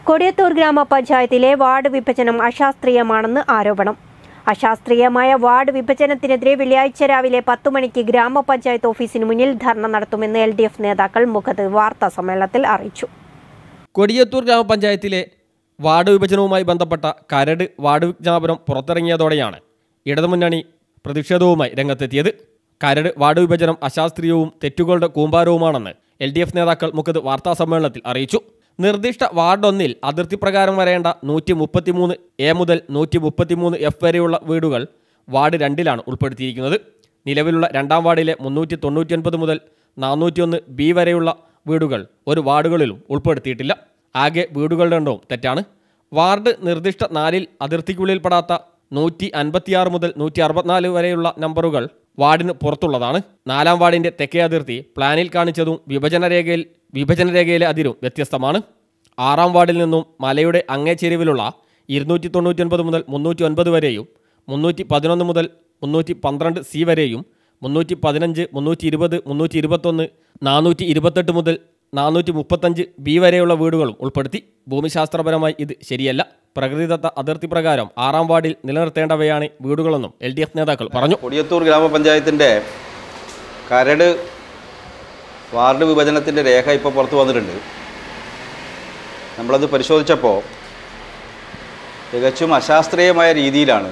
കൊടിയത്തൂർ ഗ്രാമപഞ്ചായത്തിലെ വാർഡ് വിഭജനം അശാസ്ത്രീയമാണെന്ന് ആരോപണം. അശാസ്ത്രീയമായ വാർഡ് വിഭജനത്തിനെതിരെ വെള്ളിയാഴ്ച രാവിലെ 10 മണിക്ക് ഗ്രാമപഞ്ചായത്ത് ഓഫീസിന് മുന്നിൽ ധർണ നടത്തുമെന്ന് LDF നേതാക്കൾ മുഖത്ത് വാർത്താ സമ്മേളനത്തിൽ അറിയിച്ചു. കൊടിയത്തൂർ ഗ്രാമപഞ്ചായത്തിലെ വാർഡ് വിഭജനവുമായി ബന്ധപ്പെട്ട കരട് വാർഡ് വിജ്ഞാപനം പുറത്തിറങ്ങിയതോടെയാണ് ഇടതുമുന്നണി പ്രതിഷേധവുമായി രംഗത്തെത്തിയത്. കരട് വാർഡ് വിഭജനം അശാസ്ത്രീയവും തെറ്റുകളുടെ കൂമ്പാരവുമാണെന്ന് LDF നേതാക്കൾ മുഖത്ത് വാർത്താ സമ്മേളനത്തിൽ അറിയിച്ചു. നിർദ്ദിഷ്ട വാർഡ് 1-ൽ അതിർത്തി പ്രകാരം വരേണ്ട 133A മുതൽ 133F വരെയുള്ള വീടുകൾ വാർഡ് 2-ലാണ് ഉൾപ്പെടുത്തിയിരിക്കുന്നത്. നിലവിലുള്ള 2-ാം വാർഡിലെ 399 മുതൽ 401B വരെയുള്ള വീടുകൾ ഒരു വാർഡുകളിലും ഉൾപ്പെടുത്തിയിട്ടില്ല. ആകെ വീടുകളുടെ എണ്ണവും തെറ്റാണ്. വാർഡ് നിർദ്ദിഷ്ട 4-ൽ അതിർത്തിക്കുള്ളിൽപ്പെടാത്ത 156 മുതൽ 164 വരെയുള്ള നമ്പറുകൾ വാർഡിന് പുറത്തുള്ളതാണ്. 4-ാം വാർഡിൻ്റെ തെക്കേ അതിർത്തി പ്ലാനിൽ കാണിച്ചതും വിഭജനരേഖയിലെ അതിരും വ്യത്യസ്തമാണ്. 6-ാം വാർഡിൽ നിന്നും മലയുടെ അങ്ങേ ചെരിവിലുള്ള 299 മുതൽ 309 വരെയും 311 മുതൽ 312C വരെയും 315, 320, 321, 428 മുതൽ 435B വരെയുള്ള വീടുകളും ഉൾപ്പെടുത്തി. ഭൂമിശാസ്ത്രപരമായി ഇത് ശരിയല്ല. പ്രകൃതിദത്ത അതിർത്തി പ്രകാരം 6-ാം വാർഡിൽ നിലനിർത്തേണ്ടവയാണ് വീടുകളെന്നും LDF നേതാക്കൾ പറഞ്ഞു. കൊടിയത്തൂർ ഗ്രാമപഞ്ചായത്തിൻ്റെ കരട് വാർഡ് വിഭജനത്തിൻ്റെ രേഖ ഇപ്പോൾ പുറത്തു വന്നിട്ടുണ്ട്. നമ്മളത് പരിശോധിച്ചപ്പോൾ തികച്ചും അശാസ്ത്രീയമായ രീതിയിലാണ്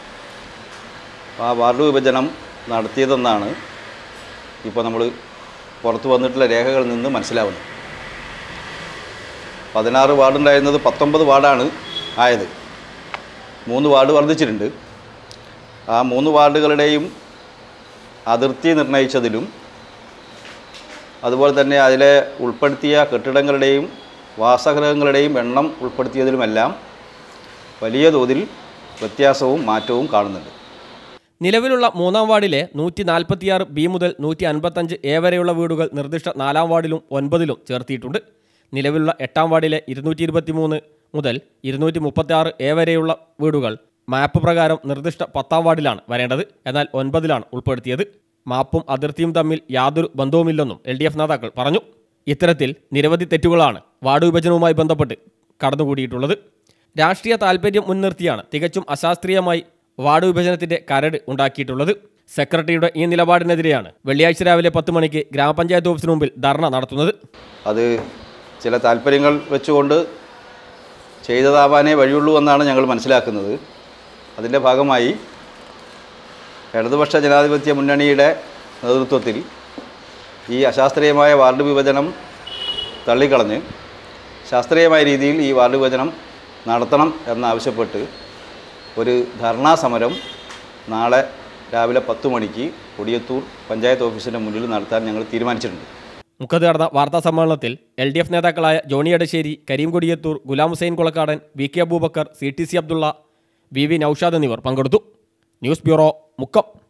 ആ വാർഡ് വിഭജനം നടത്തിയതെന്നാണ് ഇപ്പോൾ നമ്മൾ പുറത്തു വന്നിട്ടുള്ള രേഖകളിൽ നിന്ന് മനസ്സിലാവുന്നത്. 16 വാർഡുണ്ടായിരുന്നത് 19 വാർഡാണ് ആയത്. 3 വാർഡ് വർദ്ധിച്ചിട്ടുണ്ട്. ആ 3 വാർഡുകളുടെയും അതിർത്തി നിർണയിച്ചതിലും അതുപോലെ തന്നെ അതിലെ ഉൾപ്പെടുത്തിയ കെട്ടിടങ്ങളുടെയും വാസഗൃഹങ്ങളുടെയും എണ്ണം ഉൾപ്പെടുത്തിയതിലുമെല്ലാം വലിയ തോതിൽ വ്യത്യാസവും മാറ്റവും കാണുന്നുണ്ട്. നിലവിലുള്ള 3-ാം വാർഡിലെ 146B മുതൽ 155A വരെയുള്ള വീടുകൾ നിർദ്ദിഷ്ട 4-ാം വാർഡിലും 9-ലും ചേർത്തിയിട്ടുണ്ട്. നിലവിലുള്ള 8-ാം വാർഡിലെ 223 മുതൽ 236A വരെയുള്ള വീടുകൾ മാപ്പ് പ്രകാരം നിർദ്ദിഷ്ട 10-ാം വാർഡിലാണ് വരേണ്ടത്. എന്നാൽ 9-ലാണ് ഉൾപ്പെടുത്തിയത്. മാപ്പും അതിർത്തിയും തമ്മിൽ യാതൊരു ബന്ധവുമില്ലെന്നും LDF നേതാക്കൾ പറഞ്ഞു. ഇത്തരത്തിൽ നിരവധി തെറ്റുകളാണ് വാർഡ് വിഭജനവുമായി ബന്ധപ്പെട്ട് കടന്നുകൂടിയിട്ടുള്ളത്. രാഷ്ട്രീയ താൽപ്പര്യം മുൻനിർത്തിയാണ് തികച്ചും അശാസ്ത്രീയമായി വാർഡ് വിഭജനത്തിൻ്റെ കരട് ഉണ്ടാക്കിയിട്ടുള്ളത്. സെക്രട്ടറിയുടെ ഈ നിലപാടിനെതിരെയാണ് വെള്ളിയാഴ്ച രാവിലെ 10 മണിക്ക് ഗ്രാമപഞ്ചായത്ത് ഓഫീസിന് മുമ്പിൽ ധർണ നടത്തുന്നത്. അത് ചില താല്പര്യങ്ങൾ വെച്ചുകൊണ്ട് ചെയ്തതാവാനേ വഴിയുള്ളൂ എന്നാണ് ഞങ്ങൾ മനസ്സിലാക്കുന്നത്. അതിൻ്റെ ഭാഗമായി ഇടതുപക്ഷ ജനാധിപത്യ മുന്നണിയുടെ നേതൃത്വത്തിൽ ഈ അശാസ്ത്രീയമായ വാർഡ് വിഭജനം തള്ളിക്കളഞ്ഞ് ശാസ്ത്രീയമായ രീതിയിൽ ഈ വാർഡ് വിഭജനം നടത്തണം എന്നാവശ്യപ്പെട്ട് ഒരു ധർണാ സമരം നാളെ രാവിലെ 10 മണിക്ക് കൊടിയത്തൂർ പഞ്ചായത്ത് ഓഫീസിൻ്റെ മുന്നിൽ നടത്താൻ ഞങ്ങൾ തീരുമാനിച്ചിട്ടുണ്ട്. മുഖത്ത് നടന്ന വാർത്താ സമ്മേളനത്തിൽ LDF നേതാക്കളായ Johny Edassery, Kareem Kodiyathur, Ghulam Hussain Kulakkadan, VK Aboobacker, CTC Abdulla, VV Noushad എന്നിവർ പങ്കെടുത്തു. News bureau, Mukkam.